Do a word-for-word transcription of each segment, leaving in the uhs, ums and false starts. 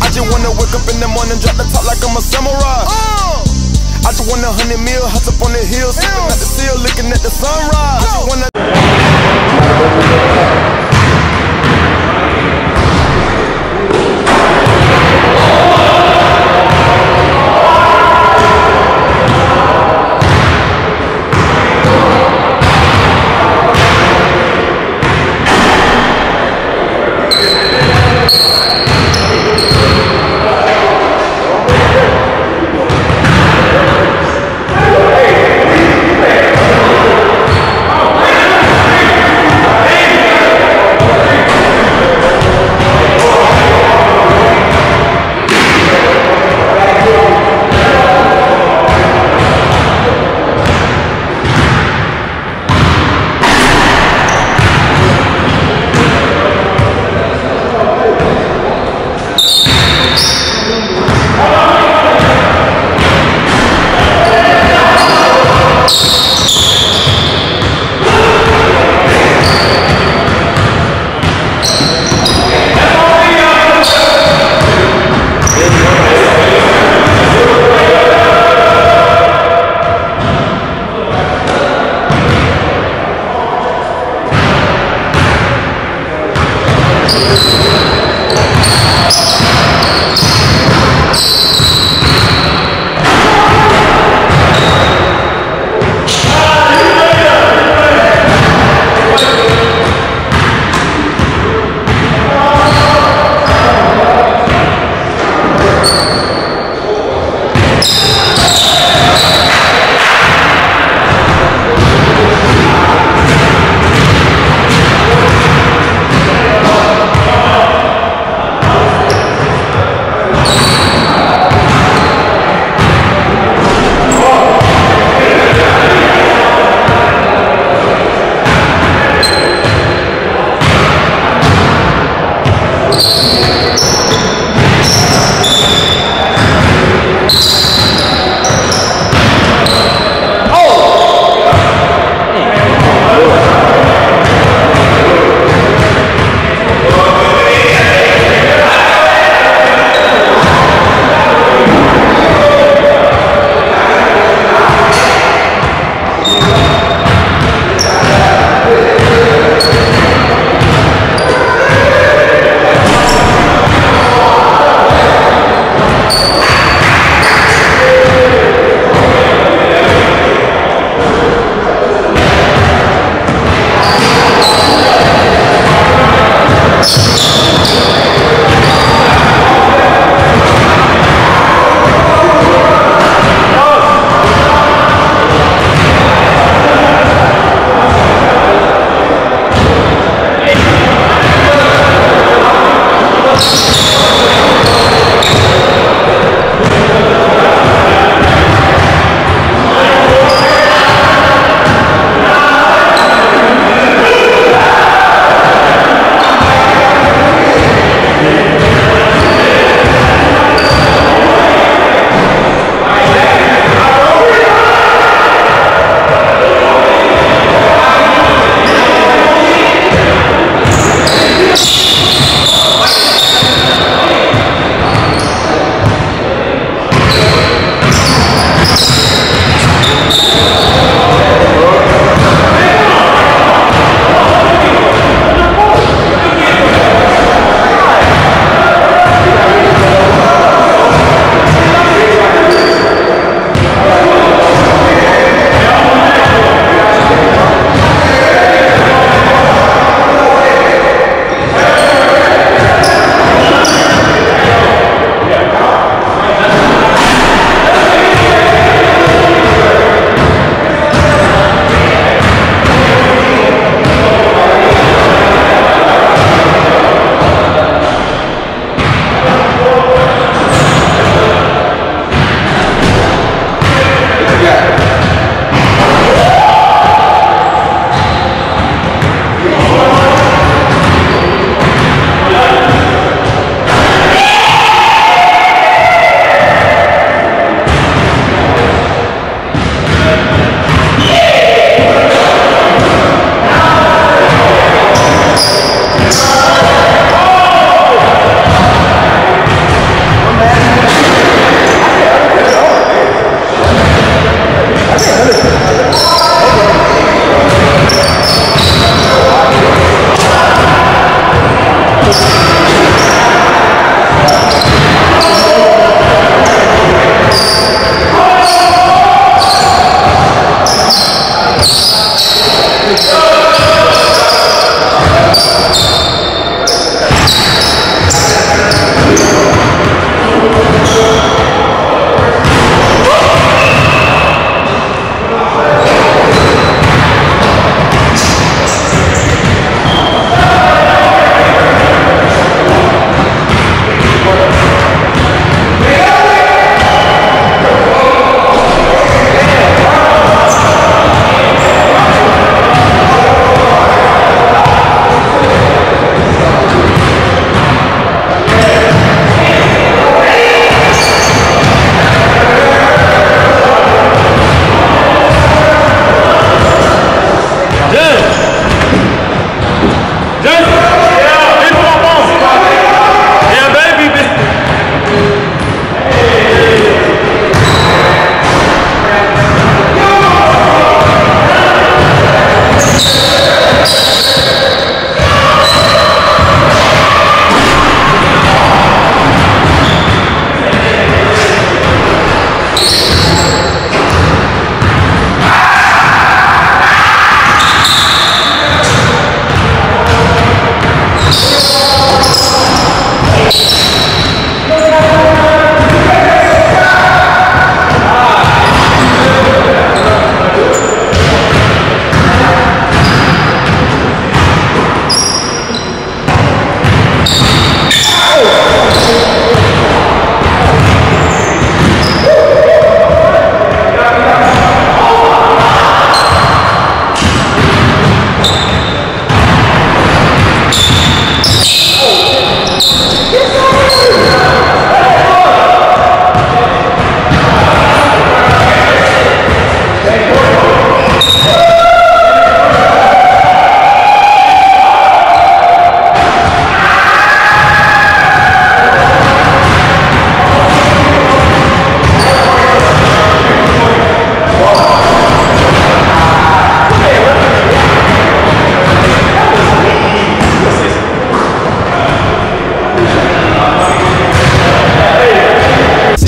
I just wanna wake up in the morning, drop the top like I'm a samurai. Uh. I just want a hundred mil, hop up on the hill, sipping at the seal, looking at the sunrise. I just wanna.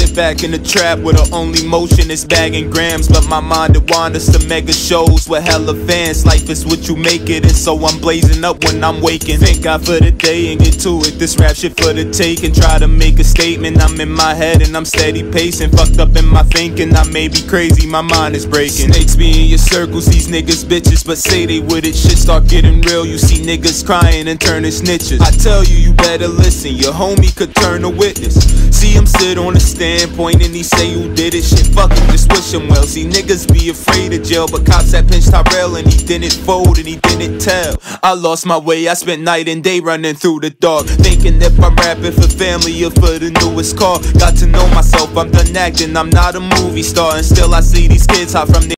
Right back in the trap where the only motion is bagging grams, but my mind it wanders to mega shows with hella fans. Life is what you make it, and so I'm blazing up when I'm waking. Thank God for the day and get to it. This rap shit for the take and try to make a statement. I'm in my head and I'm steady pacing. Fucked up in my thinking, I may be crazy, my mind is breaking. Snakes be in your circles, these niggas bitches, but say they with it. Shit start getting real, you see niggas crying and turning snitches. I tell you, you better listen, your homie could turn a witness. See him sit on the standpoint and he say who did it. Shit, fuck him, just wish him well. See niggas be afraid of jail, but cops had pinched Tyrell and he didn't fold and he didn't tell. I lost my way, I spent night and day running through the dark, thinking if I'm rapping for family or for the newest car. Got to know myself, I'm done acting, I'm not a movie star, and still I see these kids hot from the